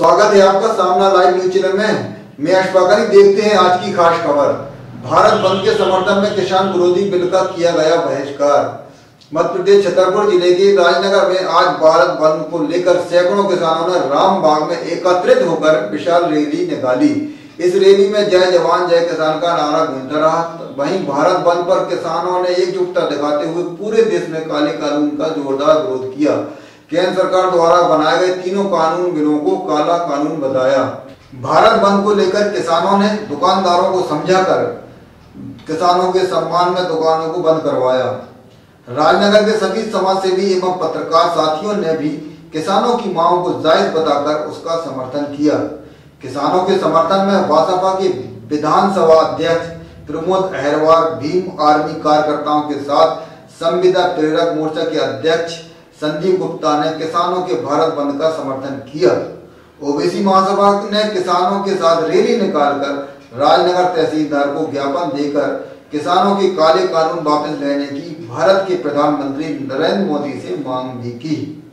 स्वागत है आपका सामना लाइव न्यूज चैनल में। मैं अशफाक अली। देखते हैं आज की खास खबर। भारत बंद के समर्थन में किसान विरोधी बिल का किया गया बहिष्कार। मध्य प्रदेश छतरपुर जिले के राजनगर में आज भारत बंद को लेकर सैकड़ों किसानों ने रामबाग में एकत्रित होकर विशाल रैली निकाली। इस रैली में जय जवान जय किसान का नारा गूंजता रहा। वहीं भारत बंद पर किसानों ने एकजुटता दिखाते हुए पूरे देश में काले कानून का जोरदार विरोध किया। केंद्र सरकार द्वारा बनाए गए तीनों कानून बिलों को काला कानून बताया। भारत बंद को लेकर किसानों ने दुकानदारों को समझाकर किसानों के सम्मान में दुकानों को बंद करवाया। राजनगर के सभी समाजसेवी एवं पत्रकार साथियों ने भी किसानों की मांगों को जायज बताकर उसका समर्थन किया। किसानों के समर्थन में बसपा के विधानसभा अध्यक्ष प्रमोद अहरवार, भीम आर्मी कार्यकर्ताओं के साथ संविदा प्रेरक मोर्चा के अध्यक्ष संजीव गुप्ता ने किसानों के भारत बंद का समर्थन किया। ओबीसी महासभा ने किसानों के साथ रैली निकालकर राजनगर तहसीलदार को ज्ञापन देकर किसानों के काले कानून वापस लेने की भारत के प्रधानमंत्री नरेंद्र मोदी से मांग भी की।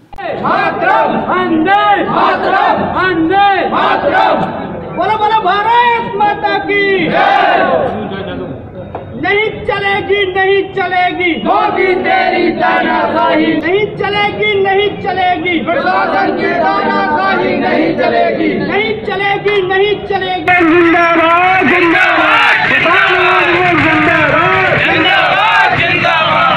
बोलो बोलो भारत माता की नहीं चलेगी, नहीं चलेगी मोदी तेरी तानाशाही, नहीं चलेगी, नहीं चलेगी प्रशासन की तानाशाही, नहीं चलेगी, नहीं चलेगी, नहीं चलेगी। जिंदाबाद जिंदाबाद जिंदाबाद जिंदाबाद जिंदाबाद।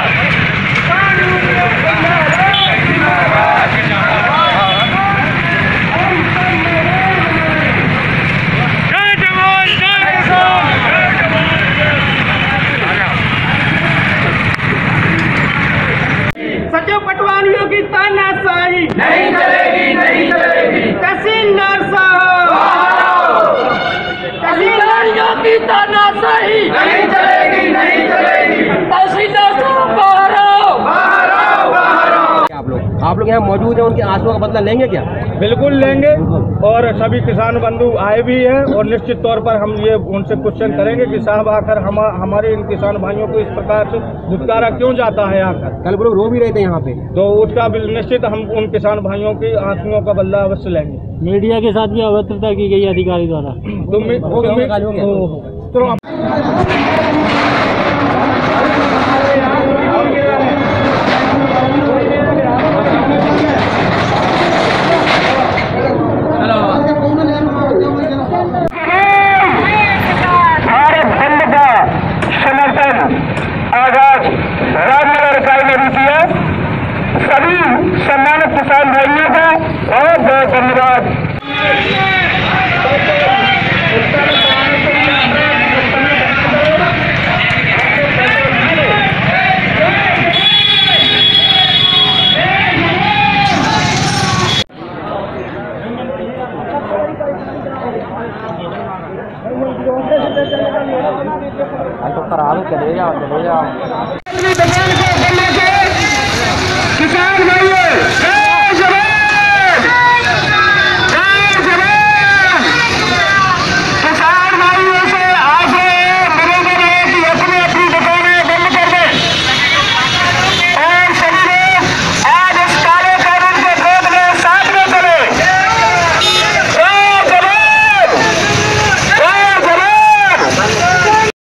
सचिव पटवारियों की तानाशाही नहीं चलेगी, नहीं चलेगी। तहसीलदार साहब, तहसीलदारियों की तानाशाही नहीं चलेगी, नहीं चलेगी। तहसीलदार साहब बाहर आओ, बाहर आओ, बाहर आओ। आप लोग यहाँ मौजूद हैं, उनके आंसुओं का बदला लेंगे क्या? बिल्कुल लेंगे और सभी किसान बंधु आए भी हैं और निश्चित तौर पर हम ये उनसे क्वेश्चन करेंगे कि साहब आकर हमारे इन किसान भाइयों को इस प्रकार से धुतकारा क्यों जाता है आकर। कल वो लोग रो भी रहे थे यहाँ पे, तो उसका निश्चित हम उन किसान भाइयों की आंसुओं का बदला अवश्य लेंगे। मीडिया के साथ भी अभद्रता की गई अधिकारी द्वारा। राजनगर इकाई ने भी किया। सभी सम्मानित किसान भाइयों का बहुत बहुत धन्यवाद। तो करा लो, चले जाओ, चले जाओ। किसान भाइयों